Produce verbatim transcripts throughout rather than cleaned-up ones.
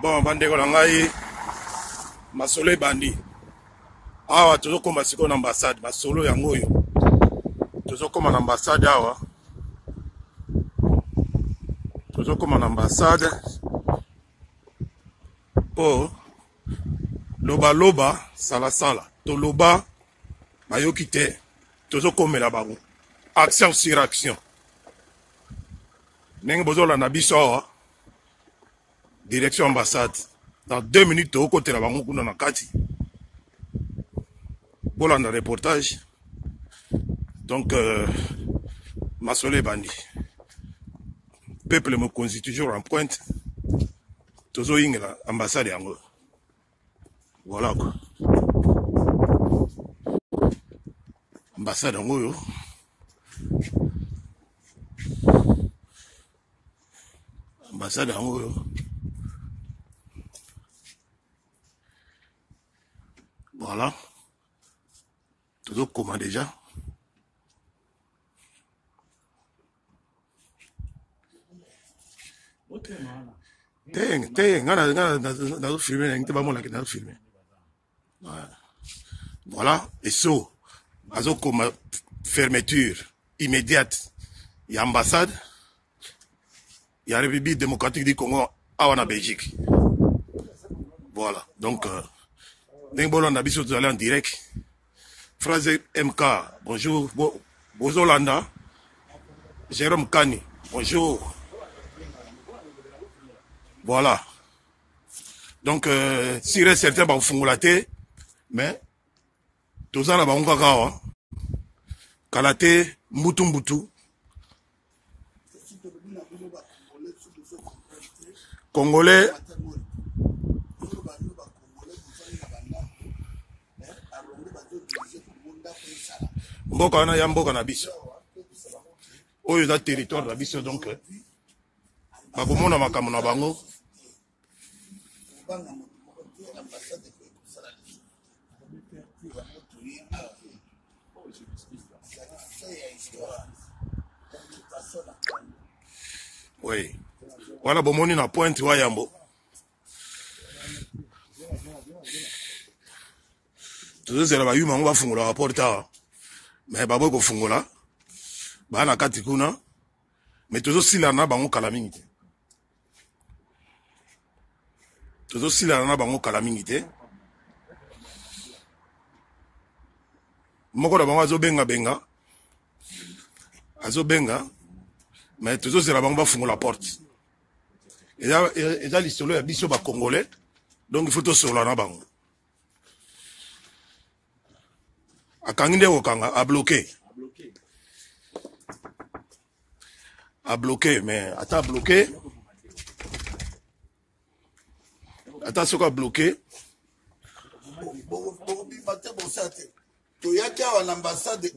Bon, bandeko na ngai masolo ebandi. Awa tozokoma siko na ambassade, masolo yango oyo. Tozokoma na ambassade awa. Tozokoma na ambassade. Po loba loba sala sala. To loba bayoki te. Tozokomela bango. Action sur action. Nenge bozola na biso awa. Direction ambassade. Dans deux minutes, au côté de la banque, on a kati. Voilà un reportage. Donc, euh, Massolé Bandi. Peuple me constitue toujours en pointe. Tozo Ingela, ambassade yango. Voilà quoi. Ambassade yango yo. Ambassade yango yo. Voilà. Tout comment déjà. Teng, teng, ngana ngana na filmer, n'était pas moi là qui n'a filmé. Voilà, et ça, azo comme fermeture immédiate. Il y a ambassade, il y a la République démocratique du Congo à la Belgique. Voilà, donc euh, Nengbolon a biso en direct. Phrase M K, bonjour. Bozolanda. Jérôme Kani, bonjour. Voilà. Donc, euh, si reste certains, bah, fongolate, mais, tous ça, là, bah, on va voir. Kalate, mbutu mbutu. Congolais. Mboka wana ya mboka na biso. Oyo za territoire na biso donc. Bakomona makambo na bango. Oui. Voilà bomoni na pointe wa yambo. Tuzozela ba yuma ngo bafungola rapport awa. Mais babo ko fungola bana kati kuna mais tozo sila na bango kala mingi te tozo sila na bango kala mingi te moko da bango azo benga benga azo benga mais tozo sila bango ba fungola porte et là et là l'histoire ya biso ba congolais donc il faut to solo na bango akanginde okanga a bloqué a bloqué mais attends bloqué attends ce qu'on a bloqué l'ambassade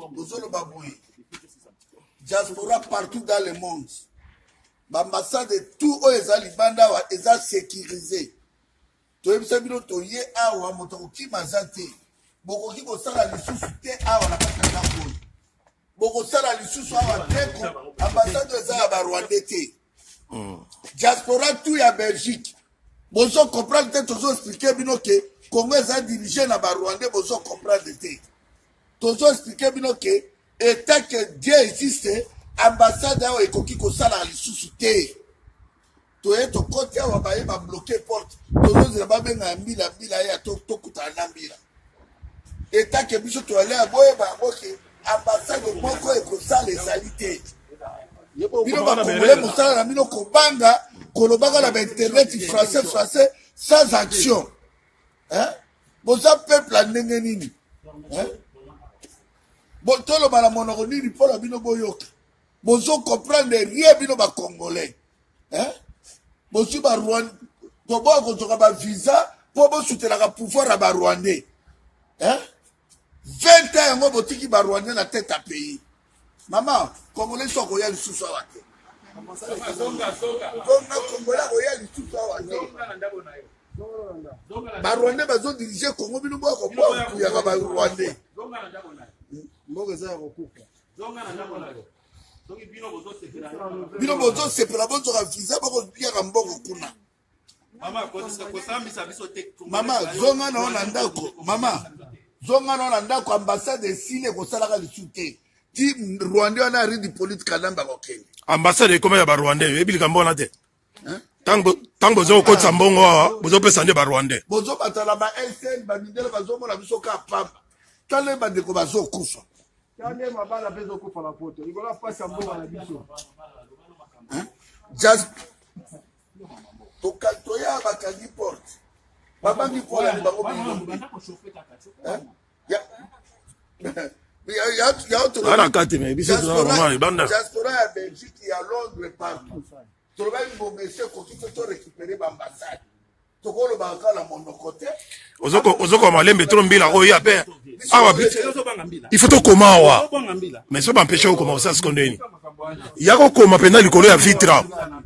diaspora partout dans le monde l'ambassade tout les libanda est sécurisé to bino to ye awa moto ki mazate boko ki kosala lisusu te awa na kati na kolo boko sala lisusu awa te ambassade eza ba Rwanda te diaspora tout ya Belgique bozo comprendre te tozo expliquer bino ke Congo eza dirigé na ba Rwanda bozo comprendre te tozo expliquer bino ke état que Dieu existe ambassade awa ekoki kosala lisusu te to e to côté awa ba ba bloquer porte tozo zela ba benga mbila mbila ya to to kutana mbila état que biso to aller aboye ba boke ambassade moko e kosala ezalité bino ba congolais mosala na bino kobanga kolobaka na ba internet français français sans action hein boza peuple la ndenge nini hein bon tolo bala monoko nini polo bino boyoka bozo comprendre rien bino ba congolais hein bozu ba Rwanda to bo ko toka ba visa po bo soutenaka pouvoir à ba Rwandais hein vingt ans yango botiki ba Rwandais na tête à pays maman congolais so ko ya lisusu awate zonga congolais ko ya lisusu awate ba Rwandais bazo diriger Congo bino bo ko po ya ba Rwandais mboga za ko kuka zonga na ndako nayo bino bozo sepela bozo ka visa bako bia ka mbongo kuna Mama, zonga na ona ndako. Mama, zonga na ona ndako ambassade sile ko salaka le soute. Ti Rwanda on a ri di politique namba ko Kenya. Ambassade comment ya ba Rwandais, ebi ka mbona te. Hein? Tango tango zo ko tsambongo, bozo pesa nde ba Rwandais. Bozo batala ba S N ba mindele bazo mona biso ka pamba. Tale ba de ko bazo kufa. Tale mabala bezo kufa la photo. Ikola pasa mbongo na biso. Hein? Just to katoya ba kangi porte. Baba ngi ko ya ba ko bi. Ya. Ya ya autre. Ana kati me biso to normal banda. Diaspora ya Belgique ya Londres partout. To ba ngo monsieur ko kito to récupérer ba ambassade. To ko lo ba kala monokote. Ozoko ozoko malembe trop mbila ko ya pe. Awa il faut to koma wa. Mais so ba empêcher ko koma ça sekondeni. Yako koma pena likolo ya vitre.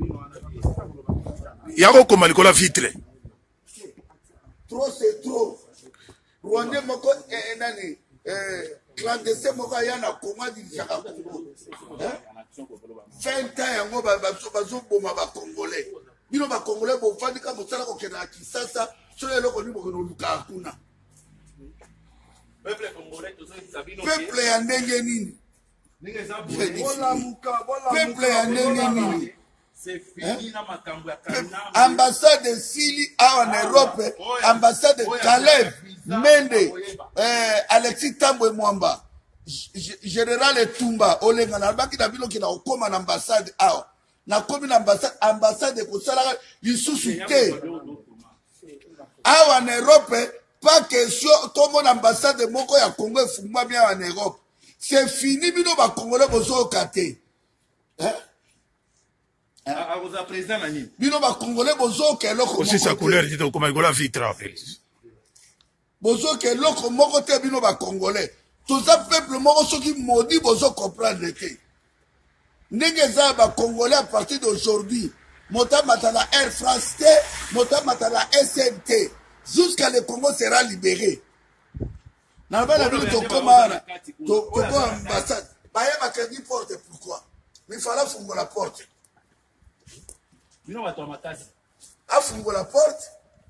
Yako koma likolo ya vitre. Trop c'est trop. Rwanda moko eh nani eh clandestin moko ya na Congo dirishaka Congo. vingt ans yango ba bazo boma ba Congolais. Bino ba Congolais bo fandika mosala ko kena Kisasa, so lelo ko ni boko no luka kuna. Peuple congolais to so sabino. Peuple ya ndenge nini? Bola muka, bola muka. Peuple ya ndenge nini? C'est fini na makambo ya kana. Ambassade de Sili en Europe, ambassade de Caleb, Mende, eh, Alexis Tambwe Mwamba, Général Etumba, Olenga na baki na bilo kina okoma na ambassade awa. Na komi na ambassade, ambassade de kosala lisusu te. Awa en Europe, pas question tomo na ambassade moko ya Congo efungwa bien en Europe. C'est fini bino ba Congolais bozo kate. Hein? A vous a président nani. Bino ba Congolais bozo ke loko. Aussi sa couleur dit comme il la vitre. Bozo ke loko moko te bino ba Congolais. Tout ça peuple moko soki maudit bozo comprendre te. Ndenge za ba Congolais à partir d'aujourd'hui, mota matala Air France T, mota matala S N T, jusqu'à le Congo sera libéré. Na ba na bino to koma to to ambassade. Ba ya bakandi porte pourquoi? Mais il fallait fungola la porte. Bino bato makasi. Afungola la porte.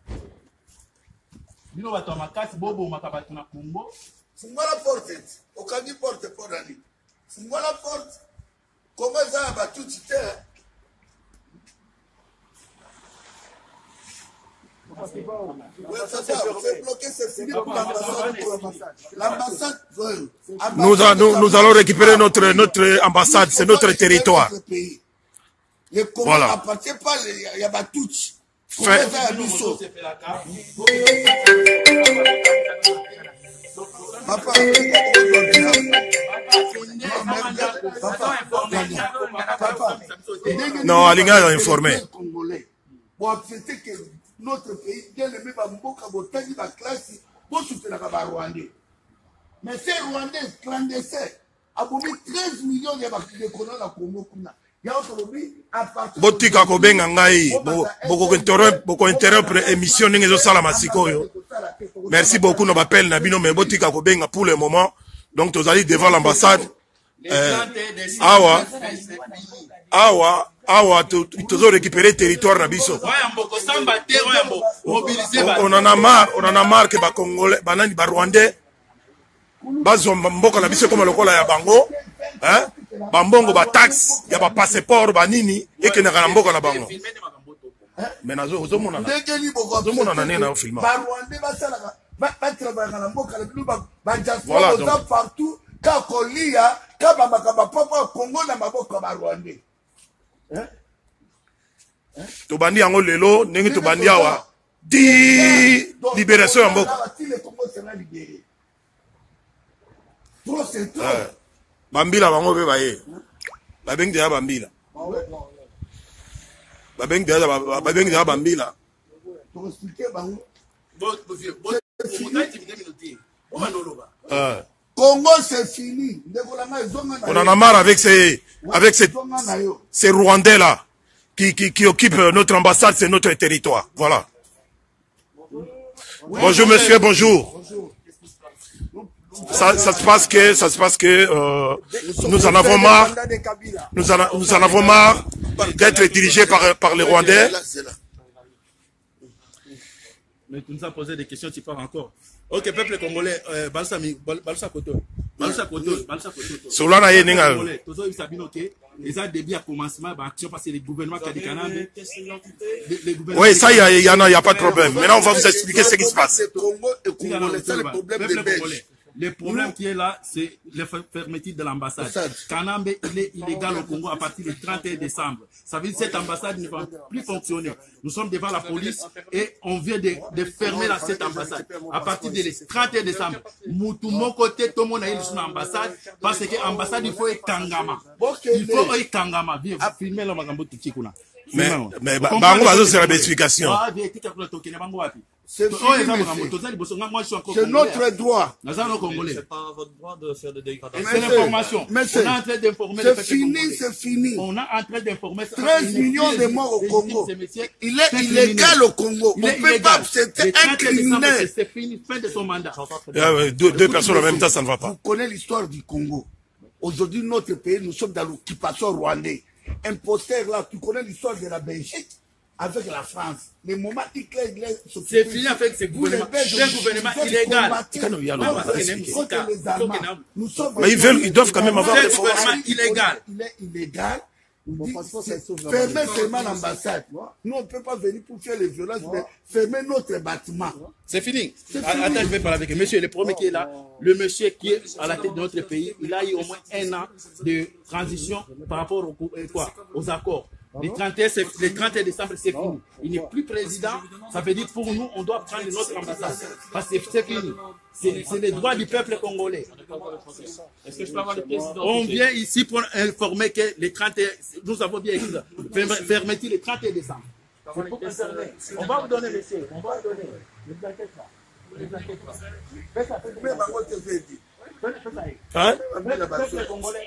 Bino bato makasi bobo makabatu na Congo. Fungola la porte. Okandi porte pour nani. Fungola la porte. Comment ça va tout citer? Nous, nous, nous allons récupérer notre, notre ambassade, c'est notre territoire. Le Congo voilà. N'appartient pas il y a Batouch. Fait. Papa, non, Alinga a informé. Pour accepter que notre pays, bien aimé, va mboka botani ba classe, pour soutenir la Rwandais. Mais ces Rwandais clandestins, abomi treize millions de Congo na Congo kuna. Botika kobenga ngai boko interrompre boko interrompre émission ninge zo sala masikoyo. Merci beaucoup no bapel na bino mais botika kobenga pour le moment. Donc tous allez devant l'ambassade. Euh, awa awa awa tous récupérer territoire na biso. On en a marre, on en a marre que ba Congolais, banani ba Rwandais bazo mboka na biso comme lokola ya bango, hein? Bambongo ba taxe ya ba passeport ba nini ekena kana mboka na bango. Mais nazo zo mona na. Zo mona na nena filma. Ba Rwandais ba sala ba ba travailler na mboka na biso ba ba diaspora donc partout ka kolia ka ba makaba papa Congo na maboka ba Rwandais. Hein? To bandi yango lelo ndenge to bandi awa di libération ya mboka. Trop c'est trop. Bambila bango be baye. Babengi ya bambila. Babengi ya babengi ya bambila. Pour expliquer bango. Euh Congo c'est fini. On en a marre avec ces avec ces ces Rwandais là qui qui qui occupent notre ambassade, c'est notre territoire. Voilà. Bonjour monsieur, bonjour. Ça, ça se passe que, ça se passe que euh, nous en avons marre, nous en, nous en avons marre d'être dirigés par, par les Rwandais. Mais tu nous as posé des questions, tu parles encore. Ok, peuple congolais, euh, Balsa Balsa Koto. Balsa Koto, Balsa Koto. Solana ye ninga. Tozo Isabino ok. Les a début à commencement d'action parce que les gouvernements Kadikanambe. Oui, ça, il y en a, il n'y a pas de problème. Maintenant, on va vous expliquer ce qui se passe. C'est Congo et Congolais, c'est le problème des Belges. Le problème qui est là, c'est la fermeture de l'ambassade. Kanambe, il est illégal au Congo à partir du trente et un décembre. Ça veut dire que cette ambassade ne va plus fonctionner. Nous sommes devant la police et on vient de, de fermer la, cette ambassade. À partir du trente et un décembre, mon côté, tout le monde a eu son ambassade parce que l'ambassade, il faut être Kangama. Il faut être Kangama. Viens, filmez le Magambo Tikikuna. Mais, mais, Bango va faire l'explication. C'est notre droit. C'est pas votre droit de faire des dégradations. C'est l'information. Mais c'est fini, c'est fini. On est en train d'informer. treize millions de morts au Congo. Il est illégal au Congo. On ne peut pas accepter un criminel. C'est fini, fin de son mandat. Deux, deux personnes en même temps, ça ne va pas. Vous connaissez l'histoire du Congo. Aujourd'hui, notre pays, nous sommes dans l'occupation rwandaise. Imposteur là, tu connais l'histoire de la Belgique avec la France. Le moment Hitler, Hitler c'est fini avec ce gouvernement. C'est un gouvernement illégal. Mais ils veulent, ils doivent quand même avoir des gouvernements illégal. Il est illégal. Fermez seulement l'ambassade. Nous, on ne peut pas venir pour faire les violences, mais fermer notre bâtiment. C'est fini. Attends, je vais parler avec le monsieur. Le premier qui est là, le monsieur qui est à la tête de notre pays, il a eu au moins un an de transition par rapport au, quoi, aux accords. Le trente et un, le trente et un décembre, c'est fini. Il n'est plus président. Ça veut dire pour nous, on doit prendre notre ambassade. Parce que c'est fini. C'est les droits du peuple congolais. Est-ce que je peux avoir le président? On vient ici pour informer que le trente et un, nous avons bien écrit ça. Fermeture le trente et un décembre. On va vous donner, monsieur. On va vous donner. Ne vous inquiétez pas. Ne vous inquiétez pas. Faites ça, faites ça. Hein? Peuple congolais.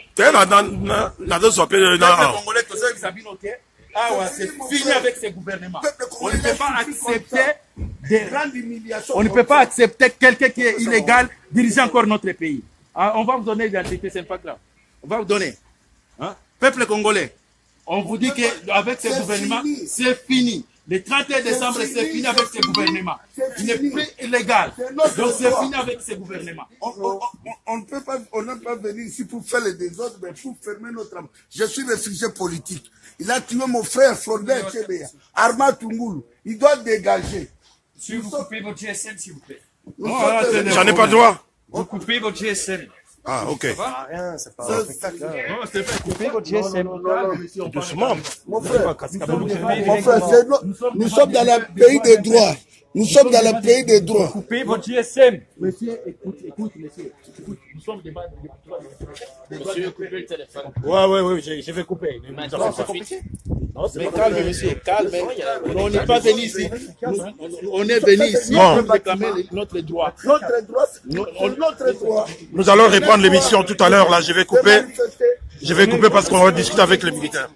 Ah, c'est fini avec ces gouvernements. On ne peut pas accepter des rangs d'humiliation. On ne peut pas accepter quelqu'un qui est illégal diriger encore notre pays. Ah, on va vous donner l'identité, c'est pas grave. On va vous donner. Hein? Peuple congolais, on vous dit qu'avec ces gouvernements, c'est fini. Le trente et un décembre, c'est fini avec ces gouvernements. Il n'est plus illégal. Donc c'est fini avec ces gouvernements. On ne peut pas, on n'a pas venu ici pour faire les désordres, mais pour fermer notre âme. Je suis réfugié politique. Il a tué mon frère Floribert Tchébéa, Arma Tungulu. Il doit dégager. Si vous coupez votre G S M, s'il vous plaît. J'en ai pas droit. Vous coupez votre G S M. Ah, ok. Rien, c'est pas un spectacle. Non, c'est fait. Coupez votre G S M. Doucement. Mon frère, mon frère, nous sommes dans le pays des droits. Nous sommes dans le pays des droits. Coupez votre G S M. Monsieur, écoute, écoute, monsieur. Écoute, nous sommes des droits de Monsieur, coupez le téléphone. Ouais, ouais, ouais, je, je vais couper. Maintenant, c'est compliqué. Non, c'est Mais pas calme, monsieur, calme. On n'est pas venu ici. On est venu ici Bon. pour réclamer notre droit. Notre droit, c'est notre droit. Nous allons reprendre l'émission tout à l'heure. Là, je vais couper. Je vais couper parce qu'on va discuter avec les militaires.